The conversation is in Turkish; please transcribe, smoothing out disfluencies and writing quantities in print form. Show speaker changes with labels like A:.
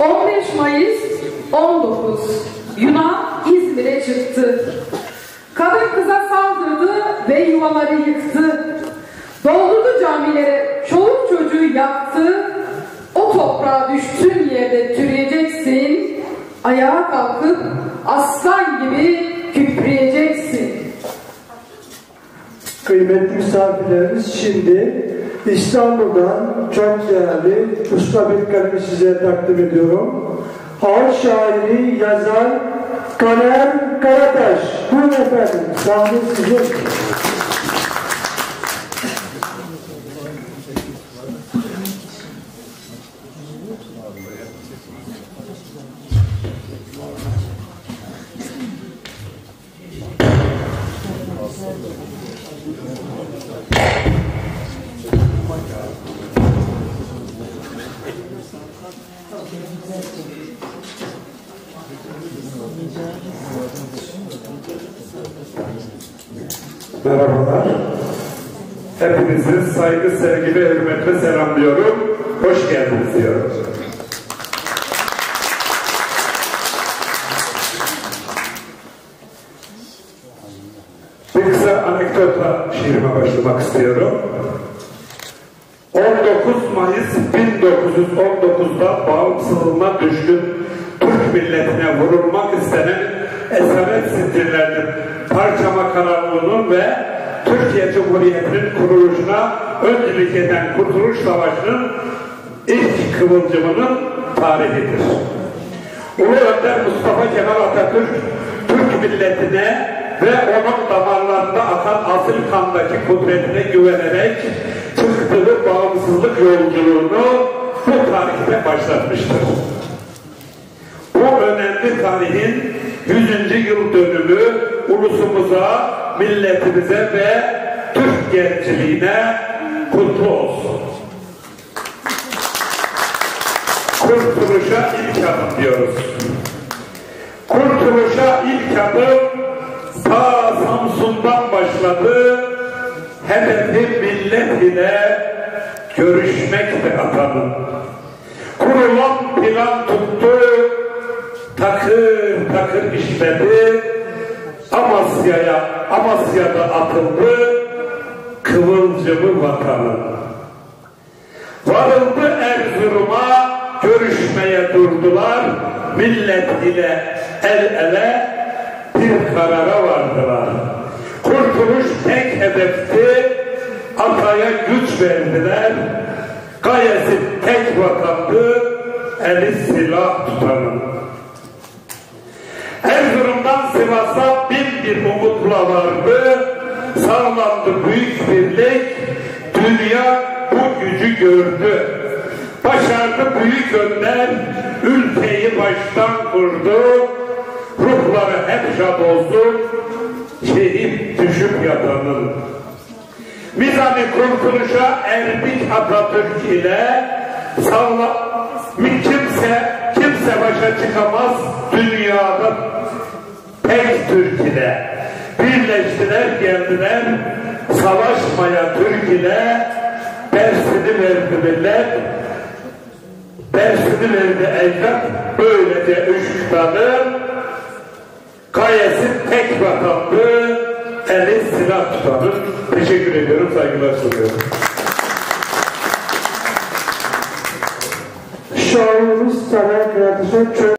A: 15 Mayıs 19 Yunan İzmir'e çıktı. Kadın kıza saldırdı ve yuvaları yıktı. Doldurdu camilere, çoluk çocuğu yaktı. O toprağa düştüğün yerde türeyeceksin. Ayağa kalkıp aslan gibi kükreyeceksin.
B: Kıymetli misafirlerimiz, şimdi İstanbul'dan çok değerli usta bir kalemi size takdim ediyorum. Halk şairi, yazar Kamer Karataş. Buyurun efendim, sahne sizin.
C: Merhabalar. Hepinizi saygı, sevgi ve hürmetle selamlıyorum. Hoş geldiniz diyorum. Bir kısa anekdotla şiirime başlamak istiyorum. 19 Mayıs 1919'da bağımsızlığına düşkün Türk milletine vurulmak istenen esaret zincirlerinin parçama kararlılığının ve Türkiye Cumhuriyeti'nin kuruluşuna öncülük eden Kurtuluş Savaşı'nın ilk kıvılcımının tarihidir. Ulu Önder Mustafa Kemal Atatürk, Türk milletine ve onun damarlarında akan asil kandaki kudretine güvenerek çıktığı bağımsızlık yolculuğunu bu tarihte başlatmıştır. Bu önemli tarihin 100. yıl dönümü ulusumuza, milletimize ve Türk gençliğine kutlu olsun. Kurtuluşa ilk adım diyoruz. Kurtuluşa ilk adım ta Samsun'dan başladı. Hedefi millet ile görüşmekti atanın. Kurulan plan tuttu, takır takır işledi, Amasya'da atıldı kıvılcımı vatanın. Varıldı Erzurum'a, görüşmeye durdular, millet ile el ele bir karara vardılar. Kurtuluş tek hedefti, ataya güç verdiler, gayesi tek vatandı, eli silah tutanın. Erzurum'dan Sivas'a bin bir umutla vardı, sağlandı büyük birlik, dünya bu gücü gördü. Başardı büyük önder, ülkeyi baştan kurdu, ruhları hep şad olsun, şehit düşüp yatanın. Mizani kurtuluşa erdik Atatürk ile, kimse başa çıkamaz dünyada tek Türk ile. Birleştiler geldiler savaşmaya Türk ile, dersini verdi millet, dersini verdi ecdat, böylece üç tanı, gayesi tek vatandı, eli silah tutanır. Teşekkür ediyorum, saygılar sunuyorum.
B: Şairimiz Taner Kıratıcı